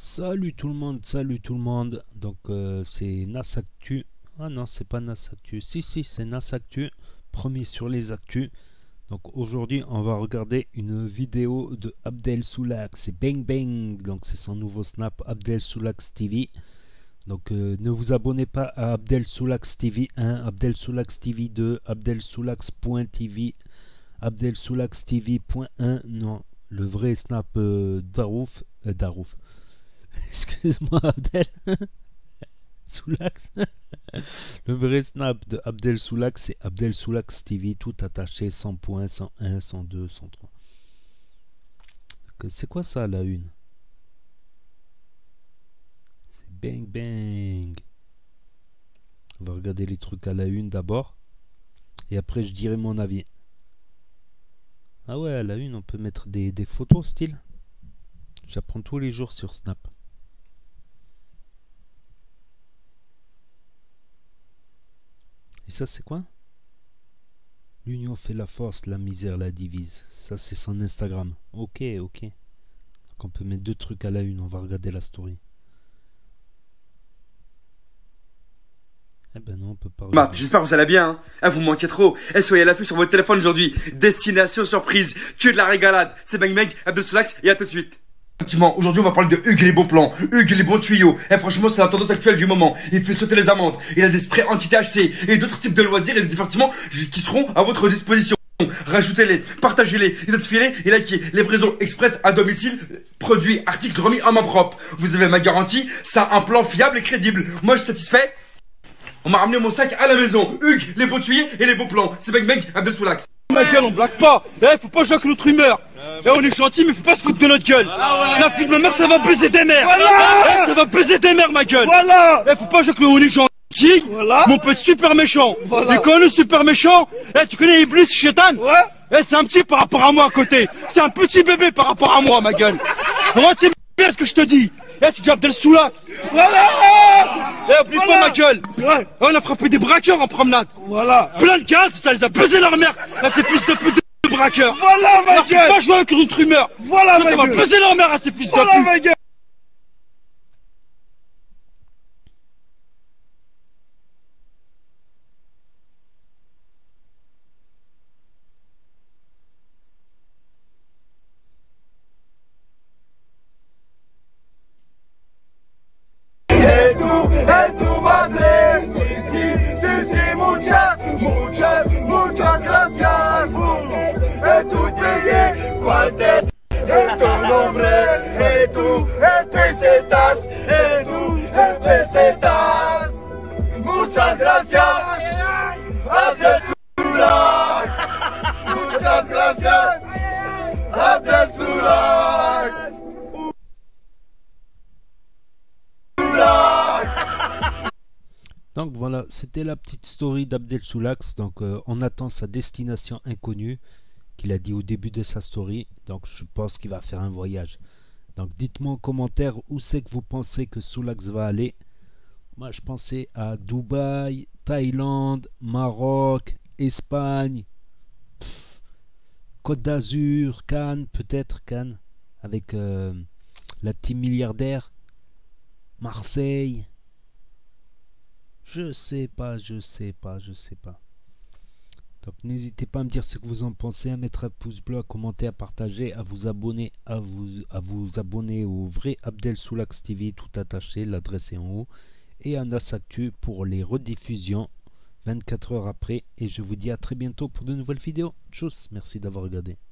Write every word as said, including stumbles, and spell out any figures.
Salut tout le monde, salut tout le monde. Donc euh, c'est Nasactu. Ah non, c'est pas Nasactu. Si si, c'est Nasactu. Premier sur les actus. Donc aujourd'hui, on va regarder une vidéo de Abdel Soulax. C'est Bang Bang. Donc c'est son nouveau snap Abdel Soulax T V. Donc euh, ne vous abonnez pas à Abdel Soulax T V un, Abdel Soulax T V deux, Abdel Soulax.tv, Abdel Soulax T V point un. Non, le vrai snap euh, Darouf. Euh, Darouf. Excuse-moi Abdel Soulax. Le vrai snap de Abdel Soulax, c'est Abdel Soulax T V, tout attaché, cent points, cent un, cent deux, cent trois. C'est quoi ça la une? C'est bang bang. On va regarder les trucs à la une d'abord. Et après je dirai mon avis. Ah ouais, à la une on peut mettre des, des photos style. J'apprends tous les jours sur Snap. Et ça c'est quoi? L'union fait la force, la misère la divise. Ça c'est son Instagram. Ok, ok. Donc on peut mettre deux trucs à la une, on va regarder la story. Eh ben non, on peut pas regarder. Matt, j'espère que vous allez bien, hein. Ah, vous me manquez trop. Eh, soyez à l'affût sur votre téléphone aujourd'hui. Destination surprise, que de la régalade. C'est Bang Bang, Abdel Soulax, et à tout de suite. Effectivement, aujourd'hui on va parler de Hugues et les bons plans, Hugues et les bons tuyaux. Et franchement c'est la tendance actuelle du moment. Il fait sauter les amendes, il a des sprays anti-T H C et d'autres types de loisirs et de divertissements qui seront à votre disposition. Rajoutez-les, partagez-les, identifiez-les et likez. Livraison express à domicile, produits, articles remis à main propre. Vous avez ma garantie, ça a un plan fiable et crédible. Moi je suis satisfait. On m'a ramené mon sac à la maison. Hugues, les bons tuyaux et les bons plans. C'est Bang Bang, Abdel Soulax. Ma gueule, on blague pas. Eh, faut pas jouer avec notre humeur. Eh, on est gentil, mais faut pas se foutre de notre gueule. Ah ouais. La fille de ma mère, ça va baiser des mères. Voilà. Eh, ça va baiser des mères, ma gueule. Voilà. Eh, faut pas jouer avec le on est gentil. Voilà. Mais on peut être super méchant. Voilà. Et quand on est super méchant, eh, tu connais Iblis, Chétan? Ouais. Eh, c'est un petit par rapport à moi à côté. C'est un petit bébé par rapport à moi, ma gueule. Retiens bien ce que je te dis. Eh, c'est du Abdel Soulax. Voilà. Eh, oublie voilà. Pas ma gueule. Ouais. Eh, on a frappé des braqueurs en promenade. Voilà. Plein de gaz, ça les a baisé leur mère. Eh, ces fils de pute de braqueurs. Voilà, ma gueule. Faut pas jouer avec notre humeur. Voilà, ma gueule. Ça va baisé leur mère à ces fils de pute. Voilà, ma gueule. Et tú, et tu madre, sí, sí, sí, sí, muchas, muchas, muchas gracias. Et tu te cuál es tu nombre, et tú, et pesetas, et tú, et pesetas. Muchas gracias, Abdel Soulax. Muchas gracias, Abdel Soulax. Donc voilà, c'était la petite story d'Abdel Soulax. Donc euh, on attend sa destination inconnue qu'il a dit au début de sa story. Donc je pense qu'il va faire un voyage. Donc dites-moi en commentaire où c'est que vous pensez que Soulax va aller. Moi je pensais à Dubaï, Thaïlande, Maroc, Espagne, pff, Côte d'Azur, Cannes, peut-être Cannes, avec euh, la team milliardaire, Marseille. Je sais pas, je sais pas, je sais pas. Donc n'hésitez pas à me dire ce que vous en pensez, à mettre un pouce bleu, à commenter, à partager, à vous abonner, à vous, à vous abonner au vrai Abdel Soulax T V, tout attaché, l'adresse est en haut, et à Nasactu pour les rediffusions vingt-quatre heures après. Et je vous dis à très bientôt pour de nouvelles vidéos. Tchuss, merci d'avoir regardé.